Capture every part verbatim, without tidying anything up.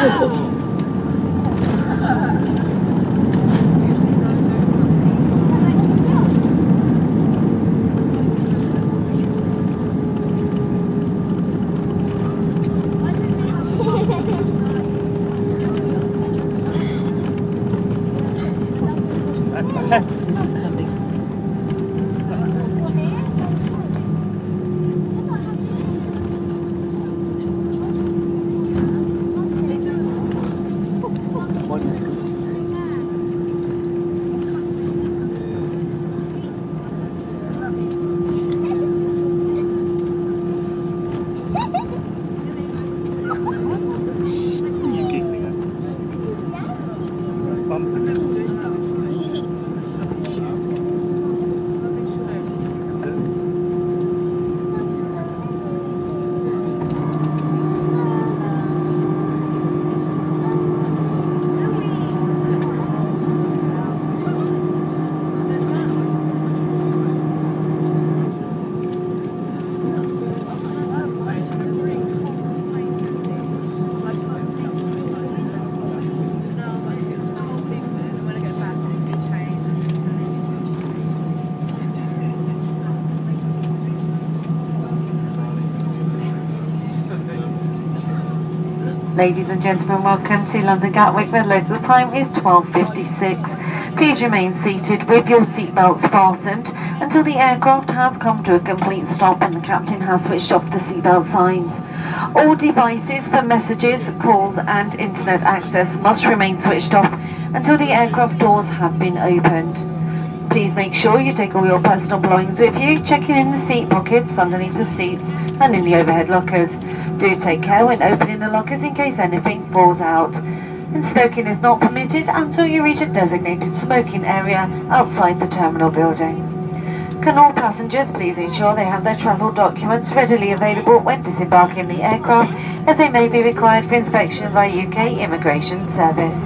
Ladies and gentlemen, welcome to London Gatwick. The local time is twelve fifty-six. Please remain seated with your seatbelts fastened until the aircraft has come to a complete stop and the captain has switched off the seatbelt signs. All devices for messages, calls and internet access must remain switched off until the aircraft doors have been opened. Please make sure you take all your personal belongings with you, checking in the seat pockets, underneath the seats and in the overhead lockers. Do take care when opening the lockers in case anything falls out. And smoking is not permitted until you reach a designated smoking area outside the terminal building. Can all passengers please ensure they have their travel documents readily available when disembarking the aircraft, as they may be required for inspection by U K Immigration Service.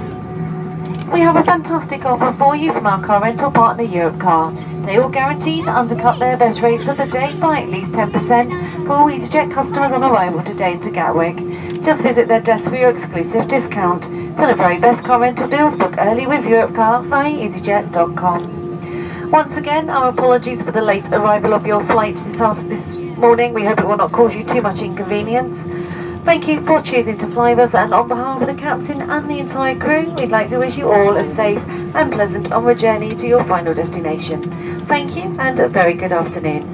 We have a fantastic offer for you from our car rental partner Europcar. They all guaranteed undercut their best rates of the day by at least ten percent for all EasyJet customers on arrival today to Gatwick. Just visit their desk for your exclusive discount. For the very best car rental deals, book early with Europcar via easyjet dot com. Once again, our apologies for the late arrival of your flight this, after this morning. We hope it will not cause you too much inconvenience. Thank you for choosing to fly with us, and on behalf of the captain and the entire crew, we'd like to wish you all a safe and pleasant onward journey to your final destination. Thank you and a very good afternoon.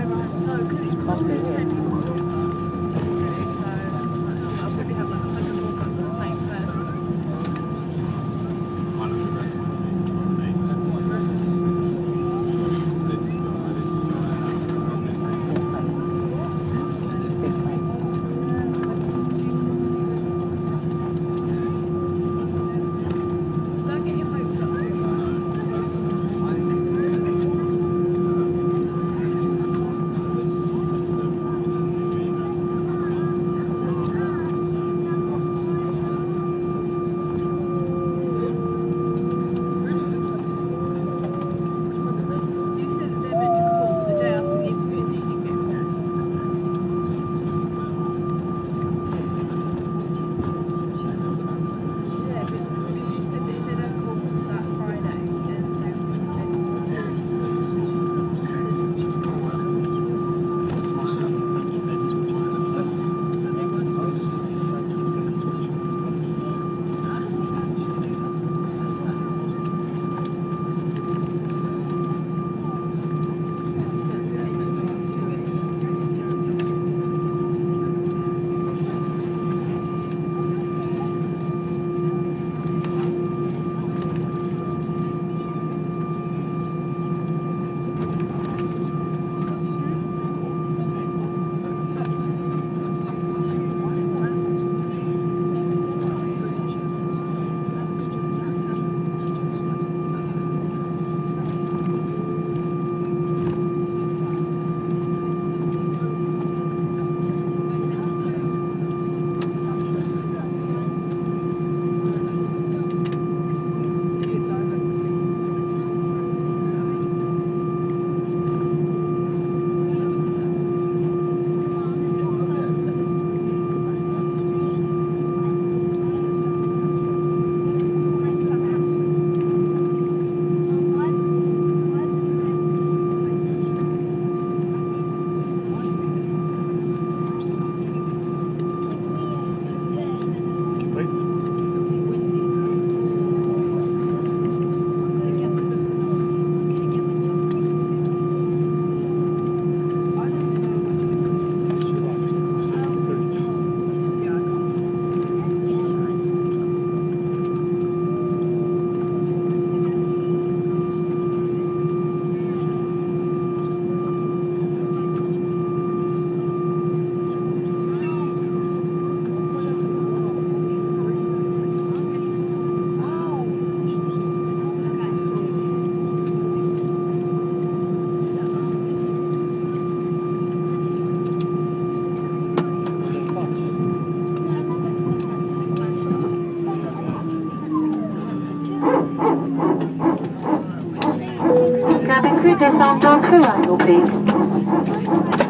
I'll probably have like a hundred more through disarm doors through angle, please.